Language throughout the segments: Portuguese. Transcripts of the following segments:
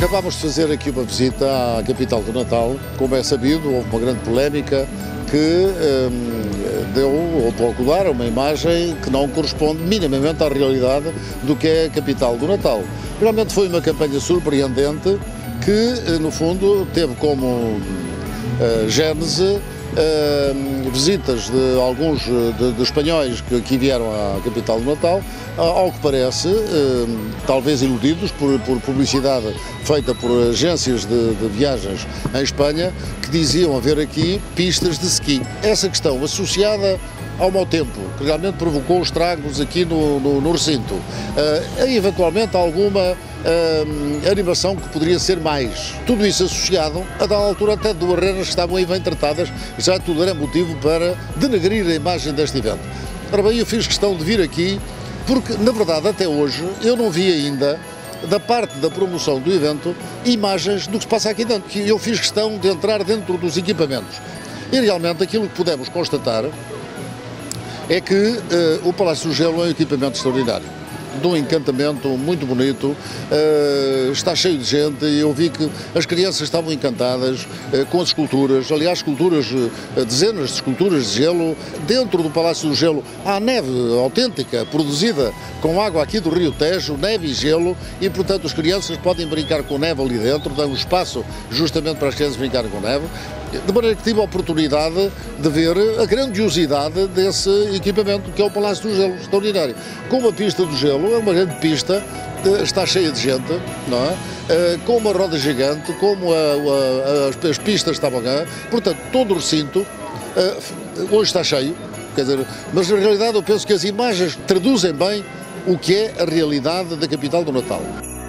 Acabámos de fazer aqui uma visita à capital do Natal. Como é sabido, houve uma grande polémica que deu ou procurar uma imagem que não corresponde minimamente à realidade do que é a capital do Natal. Realmente foi uma campanha surpreendente que, no fundo, teve como gênese visitas de alguns de espanhóis que aqui vieram à capital do Natal, ao que parece, talvez iludidos por publicidade feita por agências de viagens em Espanha, que diziam haver aqui pistas de ski. Essa questão associada ao mau tempo, que realmente provocou estragos aqui no recinto, e eventualmente alguma animação que poderia ser mais. Tudo isso associado, a dada altura até de barreiras que estavam aí bem tratadas, já tudo era motivo para denegrir a imagem deste evento. Ora bem, eu fiz questão de vir aqui porque, na verdade, até hoje, eu não vi ainda, da parte da promoção do evento, imagens do que se passa aqui dentro. Eu fiz questão de entrar dentro dos equipamentos. E realmente aquilo que pudemos constatar é que o Palácio do Gelo é um equipamento extraordinário, de um encantamento muito bonito, está cheio de gente e eu vi que as crianças estavam encantadas com as esculturas, aliás, esculturas, dezenas de esculturas de gelo. Dentro do Palácio do Gelo há neve autêntica, produzida com água aqui do Rio Tejo, neve e gelo, e portanto as crianças podem brincar com neve ali dentro, dá um espaço justamente para as crianças brincarem com neve. De maneira que tive a oportunidade de ver a grandiosidade desse equipamento, que é o Palácio do Gelo, extraordinário. Com uma pista do gelo, é uma grande pista, está cheia de gente, não é? Com uma roda gigante, como as pistas estavam cá, portanto, todo o recinto hoje está cheio, quer dizer, mas na realidade eu penso que as imagens traduzem bem o que é a realidade da capital do Natal.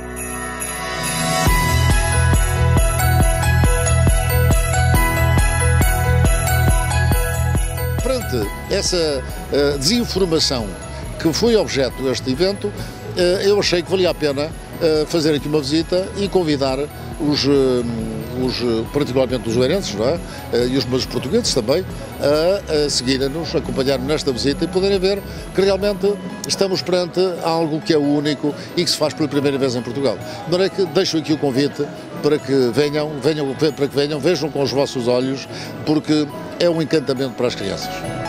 Perante essa desinformação que foi objeto deste evento, eu achei que valia a pena fazer aqui uma visita e convidar particularmente os oeirenses, não é? E os meus portugueses também, a seguirem-nos, acompanhar-nos nesta visita e poderem ver que realmente estamos perante algo que é único e que se faz pela primeira vez em Portugal. De maneira que deixo aqui o convite para que venham, vejam com os vossos olhos, porque é um encantamento para as crianças.